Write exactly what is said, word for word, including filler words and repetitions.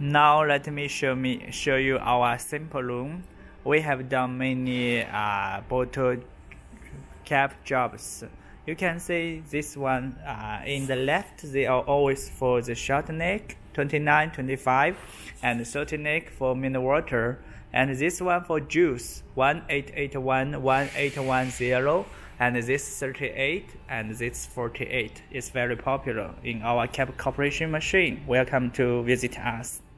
Now let me show me show you our sample room. We have done many uh, bottle cap jobs. You can see this one uh, in the left, they are always for the short neck, twenty-nine, twenty-five, and thirty neck for mineral water. And this one for juice, one eight eight one, one eight one zero, and this thirty-eight, and this forty-eight is very popular in our cap corporation machine. Welcome to visit us.